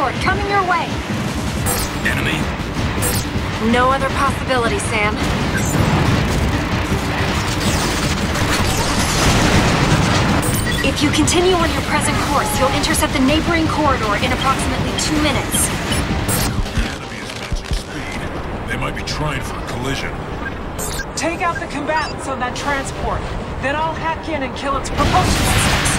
transport coming your way. Enemy? No other possibility, Sam. If you continue on your present course, you'll intercept the neighboring corridor in approximately 2 minutes. The enemy is matching speed. They might be trying for a collision. Take out the combatants on that transport. Then I'll hack in and kill its propulsion systems.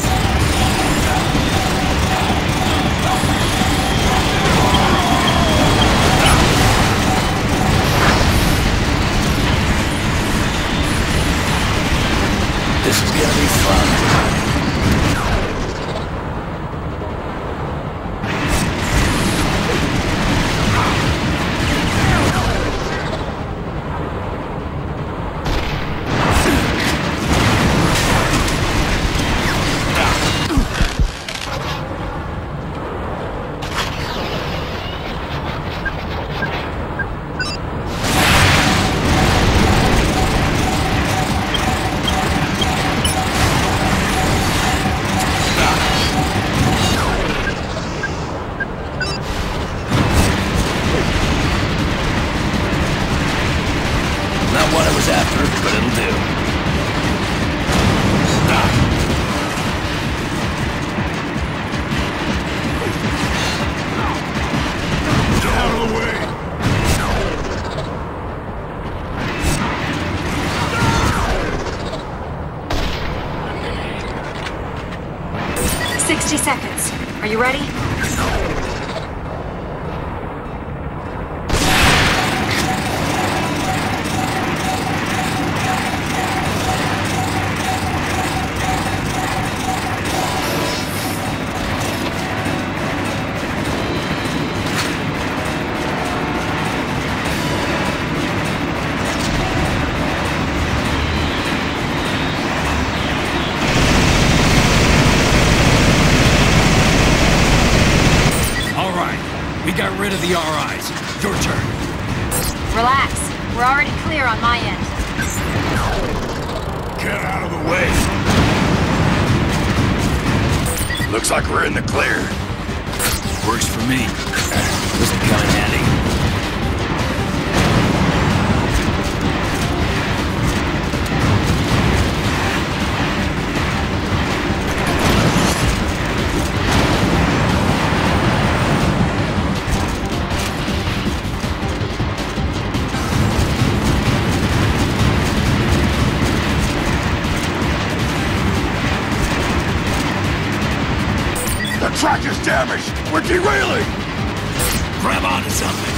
This is gonna be fun. Not what I was after, but it'll do. Get out of the way! 60 seconds. Are you ready? We got rid of the RIs. Your turn. Relax. We're already clear on my end. Get out of the way. Looks like we're in the clear. Works for me. This will come in handy. The track is damaged! We're derailing! Grab onto something.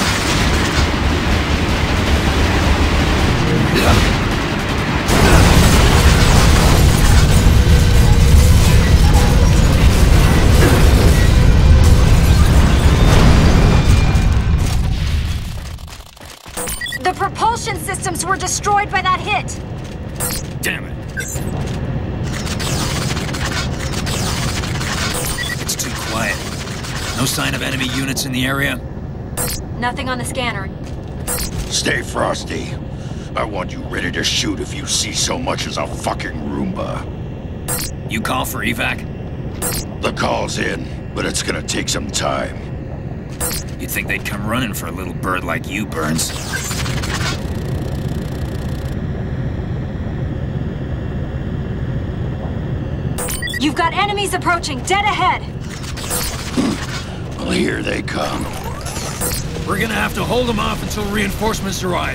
The propulsion systems were destroyed by that hit! Damn it. Quiet. No sign of enemy units in the area? Nothing on the scanner. Stay frosty. I want you ready to shoot if you see so much as a fucking Roomba. You call for evac? The call's in, but it's gonna take some time. You'd think they'd come running for a little bird like you, Burns. You've got enemies approaching, dead ahead! Well, here they come. We're gonna have to hold them off until reinforcements arrive.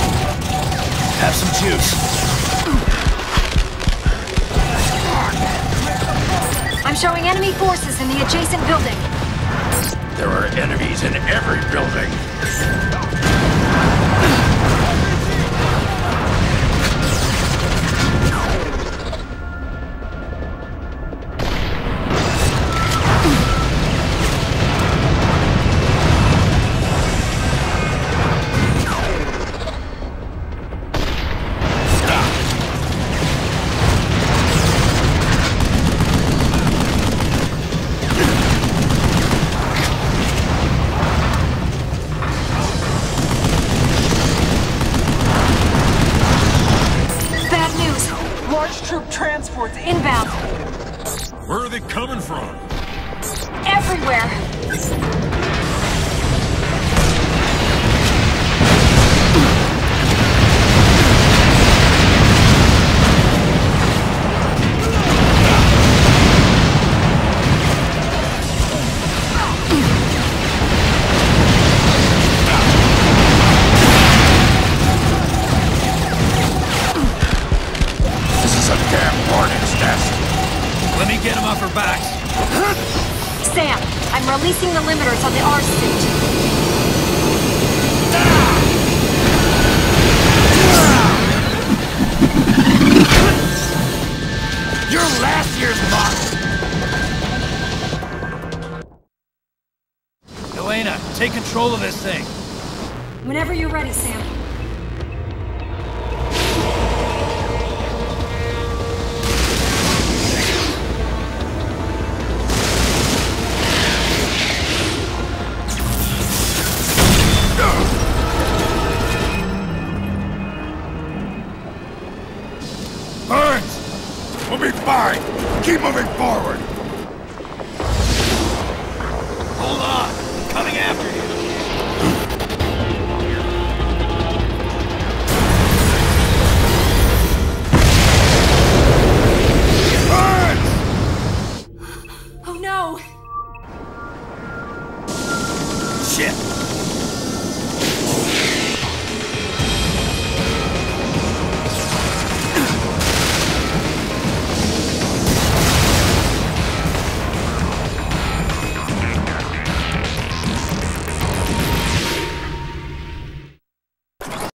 Have some juice. showing enemy forces in the adjacent building. There are enemies in every building. Troop transports inbound. Where are they coming from? Everywhere. Let me get him off her back. Sam, I'm releasing the limiters on the R suit. You're last year's model! Elena, take control of this thing. Whenever you're ready, Sam. Burns! We'll be fine! Keep moving forward!